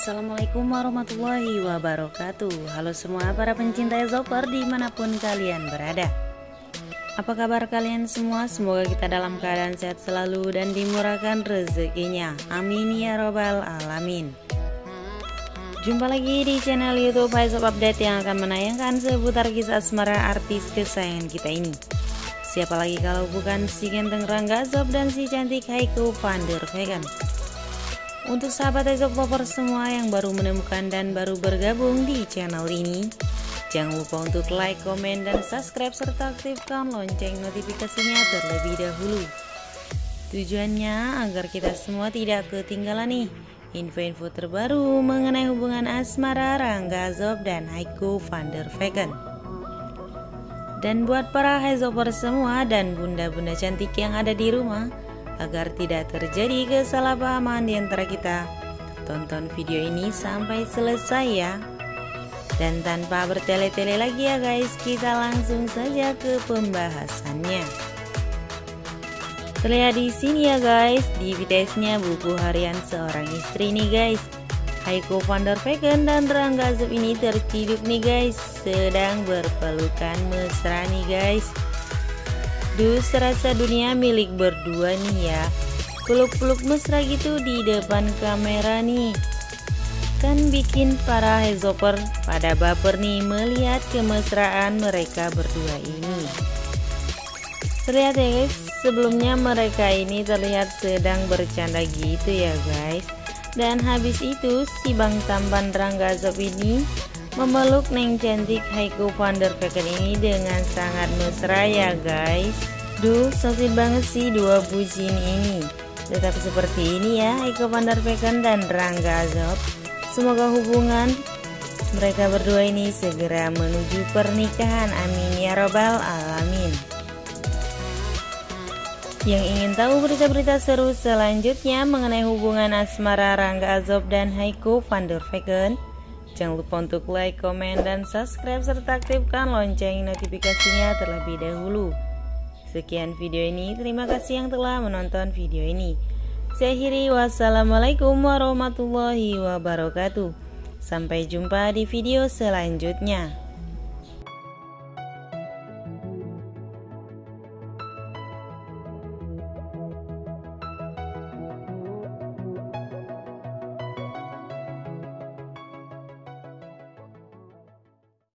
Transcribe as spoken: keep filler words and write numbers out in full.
Assalamualaikum warahmatullahi wabarakatuh. Halo semua para pencinta Zoper dimanapun kalian berada. Apa kabar kalian semua? Semoga kita dalam keadaan sehat selalu dan dimurahkan rezekinya. Amin ya robbal alamin. Jumpa lagi di channel YouTube Haizop Update yang akan menayangkan seputar kisah asmara artis kesayangan kita ini. Siapa lagi kalau bukan si ganteng Rangga Azob dan si cantik Haiko van der Vecken. Untuk sahabat Haizop Lover semua yang baru menemukan dan baru bergabung di channel ini, jangan lupa untuk like, komen, dan subscribe serta aktifkan lonceng notifikasinya terlebih dahulu. Tujuannya agar kita semua tidak ketinggalan nih info-info terbaru mengenai hubungan asmara Rangga Azob dan Haiko van der Vecken. Dan buat para Haizoper semua dan bunda-bunda cantik yang ada di rumah, agar tidak terjadi kesalahpahaman di antara kita, tonton video ini sampai selesai ya. Dan tanpa bertele-tele lagi ya guys, kita langsung saja ke pembahasannya. Terlihat di sini ya guys, di B T S-nya buku harian seorang istri nih guys. Haiko van der Vecken dan Rangga Azob ini terciduk nih guys, sedang berpelukan mesra nih guys. Duh, serasa dunia milik berdua nih ya. Peluk-peluk mesra gitu di depan kamera nih. Kan bikin para Haizoper pada baper nih melihat kemesraan mereka berdua ini. Terlihat ya guys, sebelumnya mereka ini terlihat sedang bercanda gitu ya guys. Dan habis itu si bang tampan Rangga Azob ini memeluk neng cantik Haiko van der Vecken ini dengan sangat mesra ya guys. Duh, so sweet banget sih dua bucin ini. Tetap seperti ini ya Haiko van der Vecken dan Rangga Azob. Semoga hubungan mereka berdua ini segera menuju pernikahan, amin ya robbal alamin. Yang ingin tahu berita-berita seru selanjutnya mengenai hubungan asmara Rangga Azob dan Haiko van der Vecken, jangan lupa untuk like, komen, dan subscribe serta aktifkan lonceng notifikasinya terlebih dahulu. Sekian video ini, terima kasih yang telah menonton video ini. Saya akhiri, wassalamualaikum warahmatullahi wabarakatuh. Sampai jumpa di video selanjutnya.